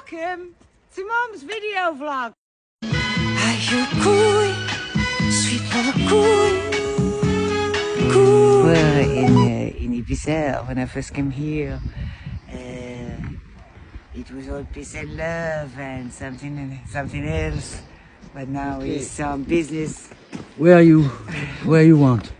Welcome to Mum's video vlog. Are you cool? Sweet little cool. Cool. We're in Ibiza. When I first came here, it was all peace and love and something else. But now it's some business. Where you want?